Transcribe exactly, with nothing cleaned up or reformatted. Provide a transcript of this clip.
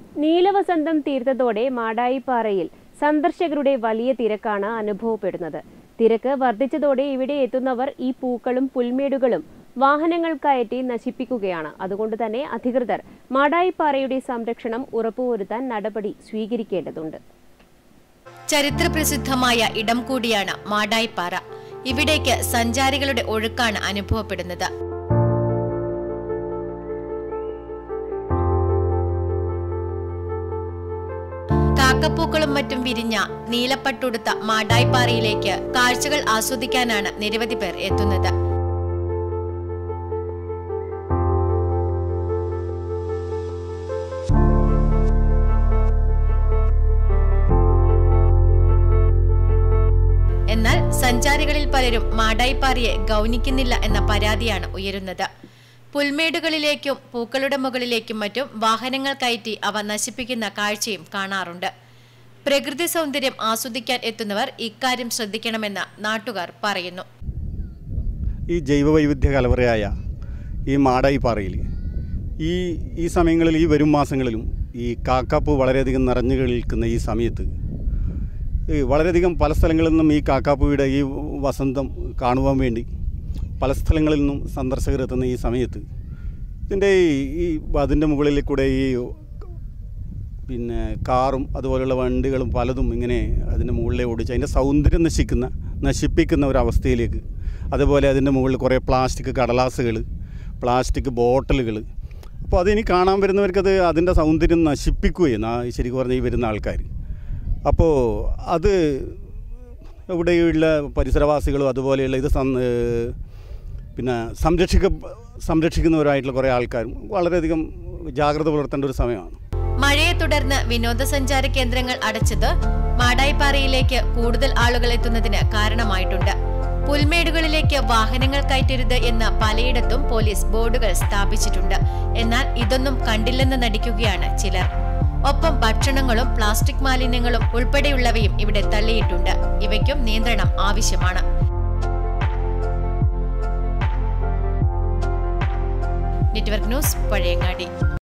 നീലവസന്തം തീർത്തതോടെ മാടായിപ്പാറയിൽ സന്ദർശകരുടെ വലിയ തിരക്കാണ് അനുഭവപ്പെടുന്നത്. തിരക്ക് വർദ്ധിച്ചതോടെ ഇവിടെ എത്തുന്നവർ ഈ പൂക്കളും പുൽമേടുകളും വാഹനങ്ങൾ കയറ്റി നശിപ്പിക്കുകയാണ്. അതുകൊണ്ട് തന്നെ അധികൃതർ മാടായിപ്പാറയുടെ സംരക്ഷണം ഉറപ്പുവരുത്താൻ നടപടി സ്വീകരിക്കേണ്ടതുണ്ട്. ചരിത്രപ്രസിദ്ധമായ ഇടം കൂടിയാണ് മാടായിപ്പാറ. ഇവിടേക്ക് സഞ്ചാരികളുടെ ഒഴുക്കാണ് അനുഭവപ്പെടുന്നത്. കാക്കപ്പൂക്കളും മറ്റും വിരിഞ്ഞ നീലപ്പട്ടുടുത്ത മാടായിപ്പാറയിലേക്ക് കാഴ്ചകൾ ആസ്വദിക്കാനാണ് നിരവധി പേർ എത്തുന്നത്. എന്നാൽ സഞ്ചാരികളിൽ പലരും മാടായിപ്പാറയെ ഗൗനിക്കുന്നില്ല എന്ന പരാതിയാണ് ഉയരുന്നത്. പുൽമേടുകളിലേക്കും പൂക്കളുടെ മുകളിലേക്കും മറ്റും വാഹനങ്ങൾ കയറ്റി അവ നശിപ്പിക്കുന്ന കാഴ്ചയും കാണാറുണ്ട്. പ്രകൃതി സൗന്ദര്യം ആസ്വദിക്കാൻ എത്തുന്നവർ ഇക്കാര്യം ശ്രദ്ധിക്കണമെന്ന് നാട്ടുകാർ പറയുന്നു. ഈ ജൈവവൈവിധ്യ കലവറയായ ഈ മാടായിപ്പാറയിൽ ഈ ഈ സമയങ്ങളിൽ ഈ വരും മാസങ്ങളിലും ഈ കാക്കാപ്പൂ വളരെയധികം നിറഞ്ഞു നിൽക്കുന്ന ഈ സമയത്ത് വളരെയധികം പല സ്ഥലങ്ങളിൽ നിന്നും ഈ കാക്കാപ്പൂയുടെ ഈ വസന്തം കാണുവാൻ വേണ്ടി പല സ്ഥലങ്ങളിൽ നിന്നും സന്ദർശകർ എത്തുന്ന ഈ സമയത്ത് ഇതിൻ്റെ ഈ അതിൻ്റെ മുകളിൽ കൂടെ ഈ പിന്നെ കാറും അതുപോലെയുള്ള വണ്ടികളും പലതും ഇങ്ങനെ അതിൻ്റെ മുകളിലെ ഓടിച്ച് അതിൻ്റെ സൗന്ദര്യം നശിക്കുന്ന നശിപ്പിക്കുന്ന ഒരവസ്ഥയിലേക്ക്, അതുപോലെ അതിൻ്റെ മുകളിൽ കുറേ പ്ലാസ്റ്റിക് കടലാസുകൾ, പ്ലാസ്റ്റിക് ബോട്ടലുകൾ, അപ്പോൾ അതിനി കാണാൻ വരുന്നവർക്കത് അതിൻ്റെ സൗന്ദര്യം നശിപ്പിക്കുകയും ശരിക്കും പറഞ്ഞാൽ ഈ വരുന്ന ആൾക്കാർ. അപ്പോൾ അത് ഇവിടെയുള്ള പരിസരവാസികളും അതുപോലെയുള്ള ഇത് പിന്നെ സംരക്ഷിക്ക സംരക്ഷിക്കുന്നവരായിട്ടുള്ള കുറേ ആൾക്കാരും വളരെയധികം ജാഗ്രത പുലർത്തേണ്ട ഒരു സമയമാണ്. മഴയെ തുടർന്ന് വിനോദസഞ്ചാര കേന്ദ്രങ്ങൾ അടച്ചത് മാടായിപ്പാറയിലേക്ക് കൂടുതൽ ആളുകൾ എത്തുന്നതിന് കാരണമായിട്ടുണ്ട്. പുൽമേടുകളിലേക്ക് വാഹനങ്ങൾ കയറ്റരുത് എന്ന് പലയിടത്തും പോലീസ് ബോർഡുകൾ സ്ഥാപിച്ചിട്ടുണ്ട്. എന്നാൽ ഇതൊന്നും കണ്ടില്ലെന്ന് നടിക്കുകയാണ് ചിലർ. ഒപ്പം ഭക്ഷണങ്ങളും പ്ലാസ്റ്റിക് മാലിന്യങ്ങളും ഉൾപ്പെടെയുള്ളവയും ഇവിടെ തള്ളിയിട്ടുണ്ട്. ഇവയ്ക്കും നിയന്ത്രണം ആവശ്യമാണ്. Network news, Pazhayangadi.